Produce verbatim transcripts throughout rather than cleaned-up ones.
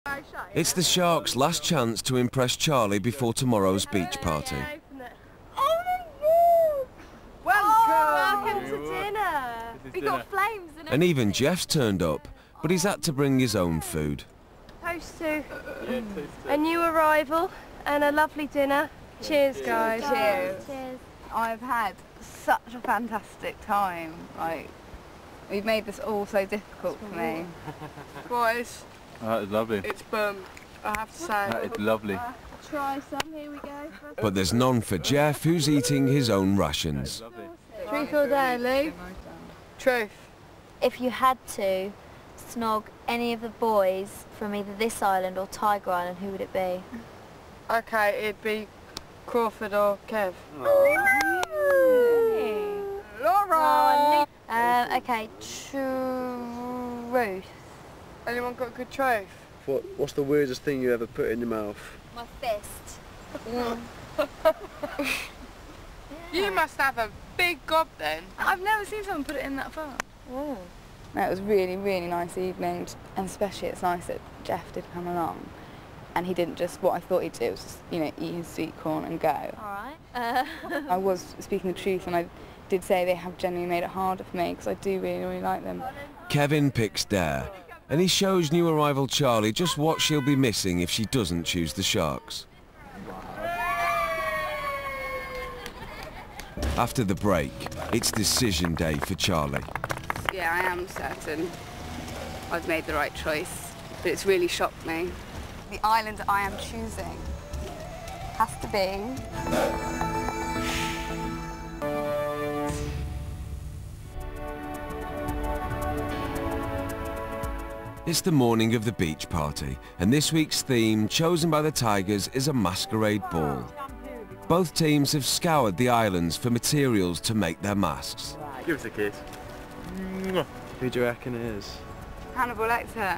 It's the sharks' last chance to impress Charlie before tomorrow's beach party. Oh my God! Welcome! Welcome to dinner! We got flames and And even Jeff's turned up, but he's had to bring his own food. Toast to a new arrival and a lovely dinner. Cheers, guys. Cheers. Cheers. I've had such a fantastic time. Like, we've made this all so difficult for me. Boys, That is lovely. it's bum, I have to say. That is lovely. Uh, try some, here we go. But there's none for Jeff, who's eating his own rations. Truth or dare, Lou? Truth. If you had to snog any of the boys from either this island or Tiger Island, who would it be? Okay, it'd be Crawford or Kev. Laura! Um, okay, truth. Anyone got a good truth? What, what's the weirdest thing you ever put in your mouth? My fist. You must have a big gob then. I've never seen someone put it in that far. No, it was really, really nice evening, and especially it's nice that Jeff did come along, and he didn't just, what I thought he'd do was just, you know, eat his sweet corn and go. Alright. Uh, I was speaking the truth, and I did say they have genuinely made it harder for me, because I do really, really like them. Kevin picks dare, and he shows new arrival Charlie just what she'll be missing if she doesn't choose the sharks. After the break, it's decision day for Charlie. Yeah, I am certain I've made the right choice, but it's really shocked me. The island I am choosing has to be... It's the morning of the beach party, and this week's theme, chosen by the Tigers, is a masquerade ball. Both teams have scoured the islands for materials to make their masks. Give us a kiss. Who do you reckon it is? Hannibal Lecter.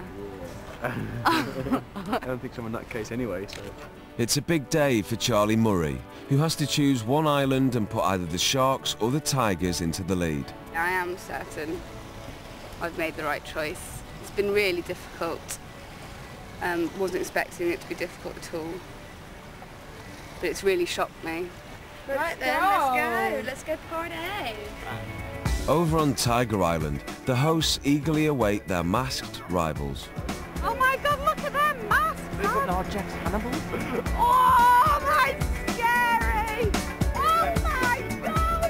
I don't think so in that case anyway, so... It's a big day for Charlie Murray, who has to choose one island and put either the sharks or the Tigers into the lead. I am certain I've made the right choice. It's been really difficult. Um, wasn't expecting it to be difficult at all. But it's really shocked me. Right then, let's go. Let's go party. Over on Tiger Island, the hosts eagerly await their masked rivals. Oh my God, look at them masks! Isn't our Jeff's Hannibal? Oh, that's scary! Oh my God!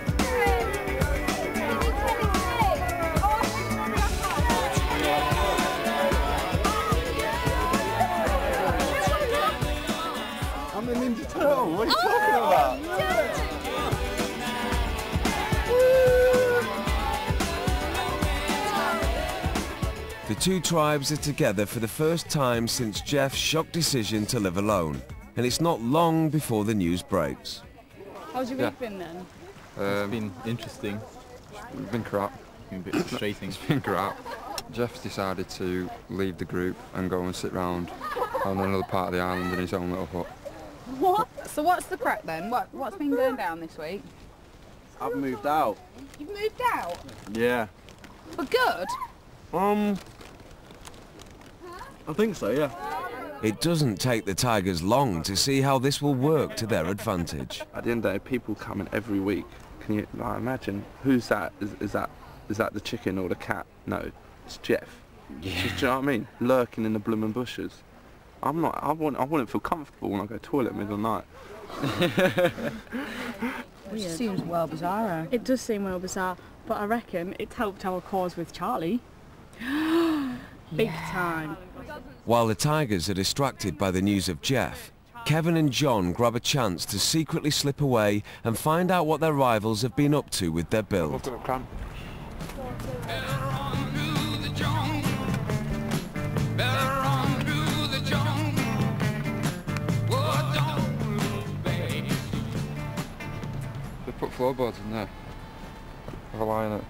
I'm a Ninja Turtle, what are you talking about? The two tribes are together for the first time since Jeff's shock decision to live alone, and it's not long before the news breaks. How's your Yeah. week been then? It's been interesting. It's been crap. It's been a bit frustrating. It's been crap. Jeff's decided to leave the group and go and sit round on another part of the island in his own little hut. What? So what's the crack then? What, what's been going down this week? I've moved out. You've moved out? Yeah. For good? Um... I think so, yeah. It doesn't take the Tigers long to see how this will work to their advantage. At the end of the day, people coming every week. Can you like, imagine? Who's that? Is, is that is that the chicken or the cat? No, it's Jeff. Yeah. Do you know what I mean? Lurking in the blooming bushes. I'm not. I want. I wouldn't feel comfortable when I go to the toilet in the middle of the night. Which seems well bizarre. It does seem well bizarre, but I reckon it's helped our cause with Charlie. Big yeah. time. While the Tigers are distracted by the news of Jeff, Kevin and John grab a chance to secretly slip away and find out what their rivals have been up to with their build. They put floorboards in there. Have a lie in it.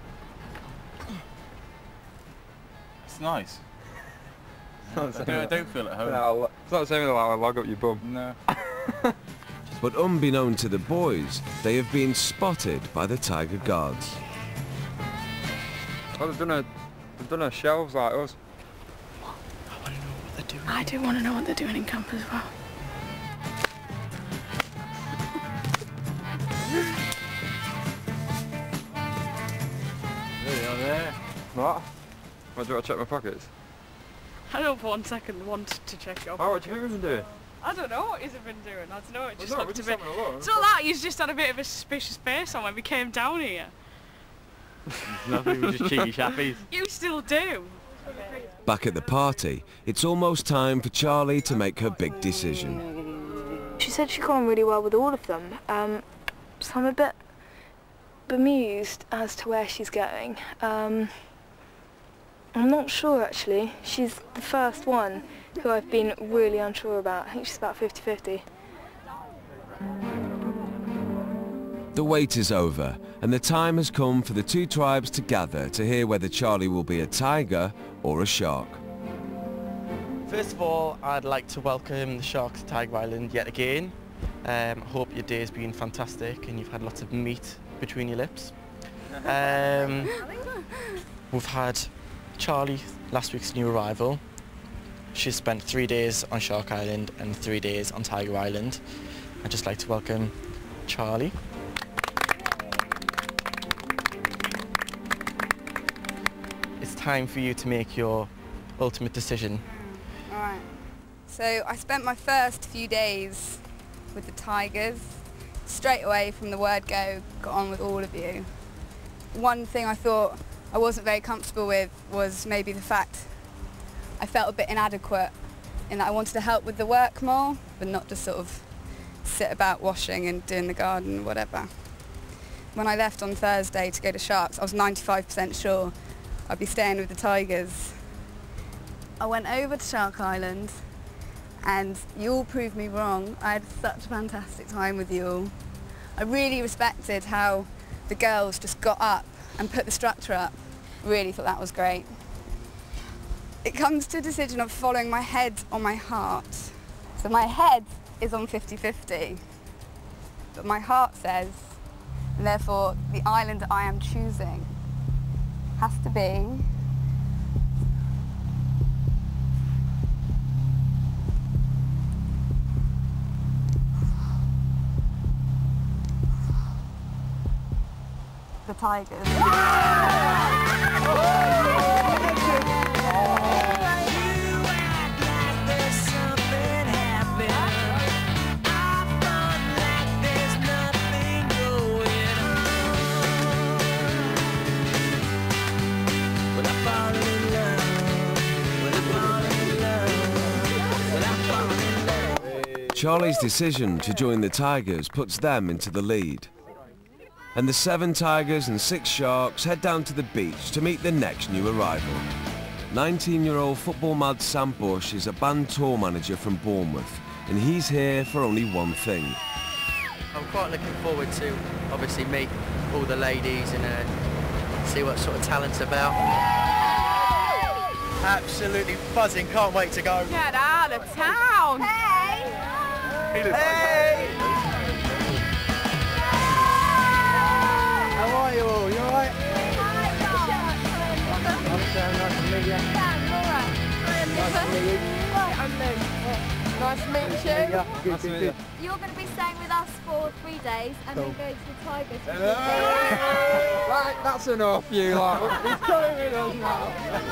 It's nice. It's not I, don't, I don't feel at home. No, it's not the same as like a log up your bum. No. But unbeknown to the boys, they have been spotted by the Tiger Guards. Well, they've done a, they've done a shelves like us. I want to know what they're doing. I do want to know what they're doing in camp as well. There you are there. What? What, do you want to check my pockets? I don't for one second want to check your Oh, what do you think we've been doing? I don't know what he's been doing. I don't know. It just Well, no, looked we're a just bit. having a look. It's not that. He's just had a bit of a suspicious face on when we came down here. Nothing, we're just cheeky chappies. You still do. Back at the party, it's almost time for Charlie to make her big decision. She said she got on really well with all of them, um, so I'm a bit bemused as to where she's going. Um, I'm not sure actually. She's the first one who I've been really unsure about. I think she's about fifty fifty. The wait is over, and the time has come for the two tribes to gather to hear whether Charlie will be a tiger or a shark. First of all, I'd like to welcome the Sharks to Tiger Island yet again. Um, I hope your day has been fantastic and you've had lots of meat between your lips. Um, we've had Charlie, last week's new arrival. She's spent three days on Shark Island and three days on Tiger Island. I'd just like to welcome Charlie. It's time for you to make your ultimate decision. Alright, so I spent my first few days with the tigers. Straight away from the word go, got on with all of you. One thing I thought I wasn't very comfortable with was maybe the fact I felt a bit inadequate in that I wanted to help with the work more, but not just sort of sit about washing and doing the garden, whatever. When I left on Thursday to go to Sharks, I was ninety-five percent sure I'd be staying with the tigers. I went over to Shark Island and you all proved me wrong. I had such a fantastic time with you all. I really respected how the girls just got up and put the structure up. Really thought that was great. It comes to a decision of following my head or my heart. So my head is on fifty fifty, but my heart says, and therefore the island I am choosing has to be the tigers. Charlie's decision to join the Tigers puts them into the lead. And the seven Tigers and six Sharks head down to the beach to meet the next new arrival. nineteen-year-old football-mad Sam Bush is a band tour manager from Bournemouth, and he's here for only one thing. I'm quite looking forward to obviously meet all the ladies and uh, see what sort of talent's about. Absolutely buzzing, can't wait to go. Get out of town! Hey! Hey! How are you all? You alright? I'm Sam, nice to meet you. Sam, Laura. Nice to meet you. I'm Lou. Nice to meet you. Yeah, good, good, good. You're going to be staying with us for three days and Cool. then go to the Tigers for Hello. two days. Right, that's enough, you lot. He's coming with us now.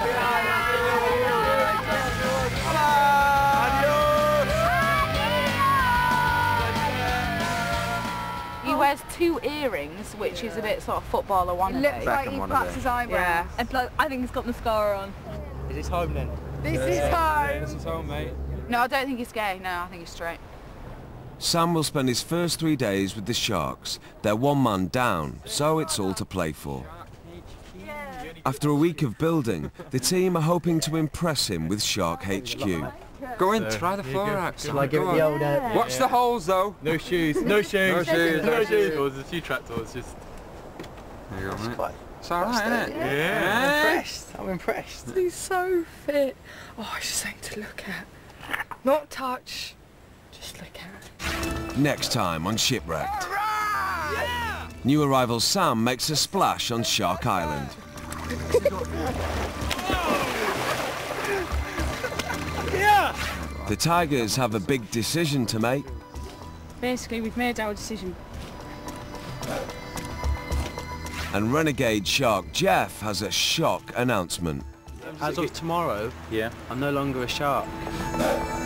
He wears two earrings, which is a bit sort of footballer wannabe. It looks like he plucks his eyebrows. Yeah. And plus, I think he's got mascara on. Is this home then? This is home. This is home, mate. No, I don't think he's gay. No, I think he's straight. Sam will spend his first three days with the Sharks. They're one man down, so it's all to play for. After a week of building, the team are hoping to impress him with Shark H Q. Go in, So, try the you floor go. out. Shall I give it the old... Uh, Watch the holes, though. No shoes, no shoes. No shoes, no shoes. There's a few trapdoors, just... There you go, mate. quite- It's alright, isn't it? Yeah. I'm impressed. I'm impressed. He's so fit. Oh, it's just something to look at. Not touch, just look at. Next time on Shipwrecked. New arrival Sam makes a splash on Shark Island. Yeah! The Tigers have a big decision to make. Basically, we've made our decision. And renegade shark Jeff has a shock announcement. As of tomorrow, yeah, I'm no longer a shark.